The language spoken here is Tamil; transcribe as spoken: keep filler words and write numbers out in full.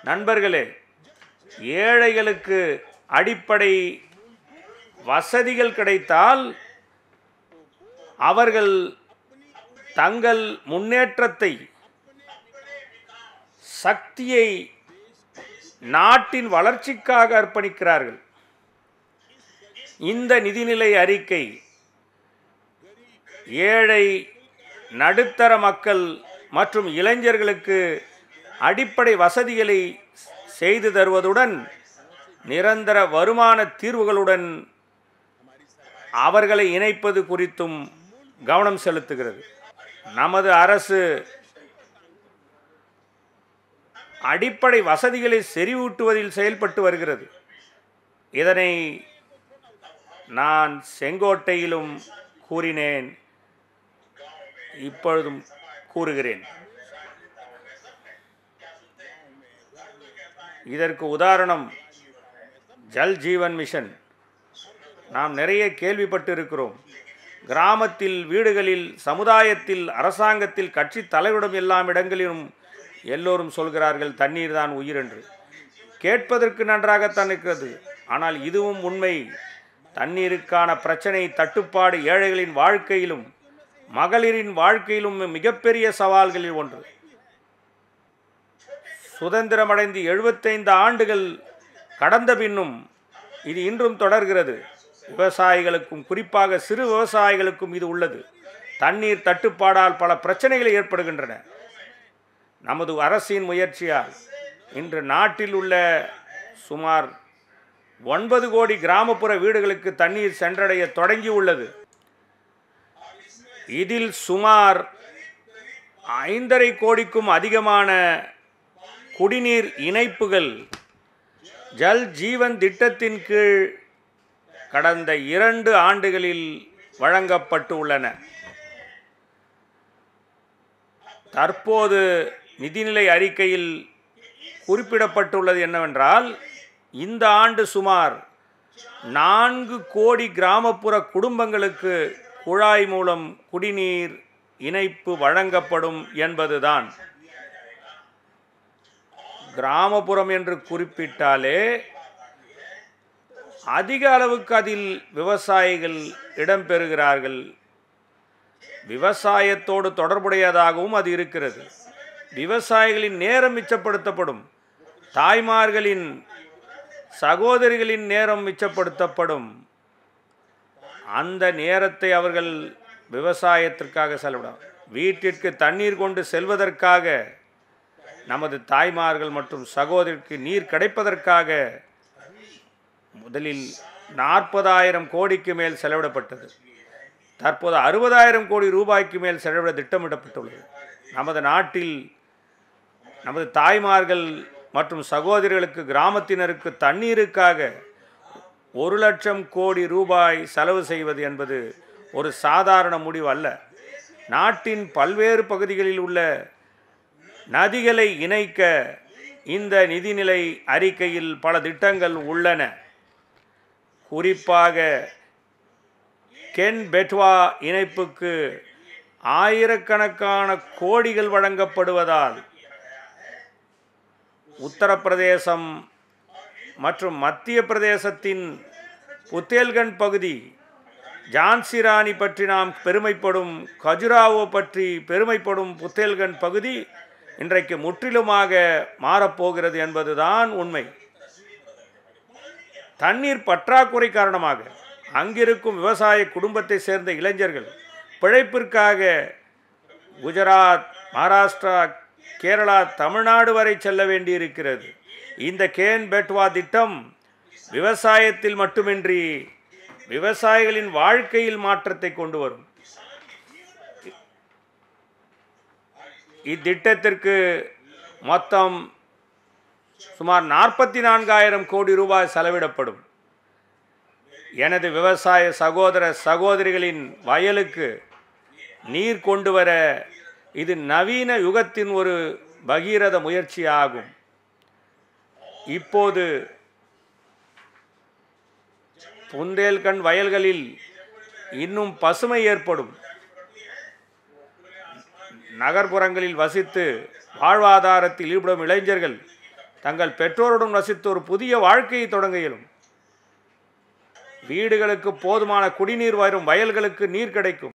நண்பர்களே, ஏழைகளுக்கு அடிப்படை வசதிகள் கிடைத்தால் அவர்கள் தங்கள் முன்னேற்றத்தை, சக்தியை நாட்டின் வளர்ச்சிக்காக அர்ப்பணிக்கிறார்கள். இந்த நிதிநிலை அறிக்கை ஏழை நடுத்தர மக்கள் மற்றும் இளைஞர்களுக்கு அடிப்படை வசதிகளை செய்து தருவதுடன் நிரந்தர வருமான தீர்வுகளுடன் அவர்களை இணைப்பது குறித்தும் கவனம் செலுத்துகிறது. நமது அரசு அடிப்படை வசதிகளை செறிவூட்டுவதில் செயல்பட்டு வருகிறது. இதனை நான் செங்கோட்டையிலும் கூறினேன், இப்பொழுதும் கூறுகிறேன். இதற்கு உதாரணம் ஜல் ஜீவன் மிஷன். நாம் நிறைய கேள்விப்பட்டு இருக்கிறோம். கிராமத்தில், வீடுகளில், சமுதாயத்தில், அரசாங்கத்தில், கட்சி தலைவரிடம் எல்லாம் இடங்களிலும் எல்லோரும் சொல்கிறார்கள் தண்ணீர் தான் உயிர் என்று. கேட்பதற்கு நன்றாகத்தான் இருக்கிறது. ஆனால் இதுவும் உண்மை. தண்ணீருக்கான பிரச்சனை, தட்டுப்பாடு ஏழைகளின் வாழ்க்கையிலும் மகளிரின் வாழ்க்கையிலும் மிகப்பெரிய சவால்களில் ஒன்று. சுதந்திரமடைந்து எழுபத்தைந்து ஆண்டுகள் கடந்த பின்னும் இது இன்றும் தொடர்கிறது. விவசாயிகளுக்கும், குறிப்பாக சிறு விவசாயிகளுக்கும் இது உள்ளது. தண்ணீர் தட்டுப்பாடால் பல பிரச்சனைகள் ஏற்படுகின்றன. நமது அரசின் முயற்சியால் இன்று நாட்டில் உள்ள சுமார் ஒன்பது கோடி கிராமப்புற வீடுகளுக்கு தண்ணீர் சென்றடைய தொடங்கியுள்ளது. இதில் சுமார் ஐந்தரை கோடிக்கும் அதிகமான குடிநீர் இணைப்புகள் ஜல் ஜீவன் திட்டத்தின் கீழ் கடந்த இரண்டு ஆண்டுகளில் வழங்கப்பட்டு உள்ளன. தற்போது நிதிநிலை அறிக்கையில் குறிப்பிடப்பட்டுள்ளது என்னவென்றால், இந்த ஆண்டு சுமார் நான்கு கோடி கிராமப்புற குடும்பங்களுக்கு குழாய் மூலம் குடிநீர் இணைப்பு வழங்கப்படும் என்பதுதான். கிராமப்புறம் என்று குறிப்பிட்டாலே அதிக அளவுக்கு அதில் விவசாயிகள் இடம்பெறுகிறார்கள். விவசாயத்தோடு தொடர்புடையதாகவும் அது இருக்கிறது. விவசாயிகளின் நேரம் மிச்சப்படுத்தப்படும், தாய்மார்களின், சகோதரிகளின் நேரம் மிச்சப்படுத்தப்படும். அந்த நேரத்தை அவர்கள் விவசாயத்திற்காக செலவிடும். வீட்டிற்கு தண்ணீர் கொண்டு செல்வதற்காக, நமது தாய்மார்கள் மற்றும் சகோதரிக்கு நீர் கிடைப்பதற்காக முதலில் நாற்பதாயிரம் கோடிக்கு மேல் செலவிடப்பட்டது. தற்போது அறுபதாயிரம் கோடி ரூபாய்க்கு மேல் செலவிட திட்டமிடப்பட்டுள்ளது. நமது நாட்டில் நமது தாய்மார்கள் மற்றும் சகோதரிகளுக்கு, கிராமத்தினருக்கு தண்ணீருக்காக ஒரு லட்சம் கோடி ரூபாய் செலவு செய்வது என்பது ஒரு சாதாரண முடிவு அல்ல. நாட்டின் பல்வேறு பகுதிகளில் உள்ள நதிகளை இணைக்க இந்த நிதிநிலை அறிக்கையில் பல திட்டங்கள் உள்ளன. குறிப்பாக கென் பெட்வா இணைப்புக்கு ஆயிரக்கணக்கான கோடிகள் வழங்கப்படுவதால் உத்தரப்பிரதேசம் மற்றும் மத்திய பிரதேசத்தின் புத்தேல்கண்ட் பகுதி, ஜான்சி ராணி பற்றி நாம் பெருமைப்படும், கஜுராவோ பற்றி பெருமைப்படும் புத்தேல்கண்ட் பகுதி இன்றைக்கு முற்றிலுமாக மாறப்போகிறது என்பதுதான் உண்மை. தண்ணீர் பற்றாக்குறை காரணமாக அங்கிருக்கும் விவசாய குடும்பத்தை சேர்ந்த இளைஞர்கள் பிழைப்பிற்காக குஜராத், மகாராஷ்டிரா, கேரளா, தமிழ்நாடு வரை செல்ல வேண்டியிருக்கிறது. இந்த கேன் பெட்வா திட்டம் விவசாயத்தில் மட்டுமின்றி விவசாயிகளின் வாழ்க்கையில் மாற்றத்தை கொண்டு வரும். இத்திட்டத்திற்கு மொத்தம் சுமார் நாற்பத்தி நான்காயிரம் கோடி ரூபாய் செலவிடப்படும். எனது விவசாய சகோதர சகோதரிகளின் வயலுக்கு நீர் கொண்டு வர இது நவீன யுகத்தின் ஒரு பகீரத முயற்சியாகும். இப்போது புந்தேல்கண்ட் வயல்களில் இன்னும் பசுமை ஏற்படும். நகர்ப்புறங்களில் வசித்து வாழ்வாதாரத்தில் ஈடுபடும் இளைஞர்கள் தங்கள் பெற்றோருடன் வசித்து ஒரு புதிய வாழ்க்கையை தொடங்க இயலும். வீடுகளுக்கு போதுமான குடிநீர் வரும், வயல்களுக்கு நீர் கிடைக்கும்.